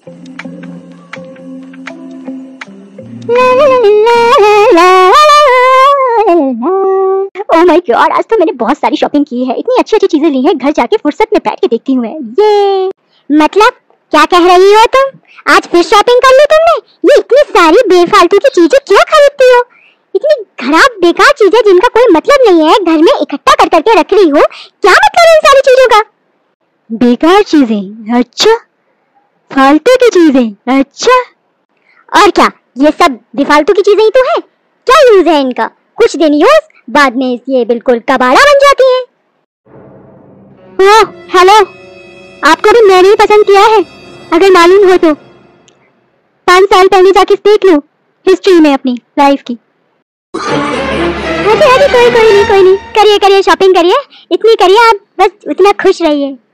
Oh my God, आज तो मैंने बहुत सारी शॉपिंग की है, इतनी अच्छी अच्छी चीजें ली हैं, घर जाके फुर्सत में बैठ के देखती हूँ। ये मतलब क्या कह रही हो तुम? आज फिर शॉपिंग कर ली तुमने? ये इतनी सारी बेफालतू की चीजें क्यों खरीदती हो? इतनी खराब बेकार चीजें जिनका कोई मतलब नहीं है घर में इकट्ठा कर करके रख रही हो, क्या मतलब है इन सारी चीजों का? बेकार चीजें? अच्छा, फालतू की चीजें? अच्छा, और क्या ये सब बेफालतू की चीजें ही तो है। क्या यूज है इनका? कुछ दिन यूज, बाद में ये बिल्कुल कबाड़ा बन जाती है। ओह हेलो, आपको भी मैंने ही पसंद किया है, अगर मालूम हो तो 5 साल पहले जाके देख लो हिस्ट्री में अपनी लाइफ की। अरे कोई नहीं, करिए शॉपिंग करिए, इतनी करिए आप, बस उतना खुश रहिए।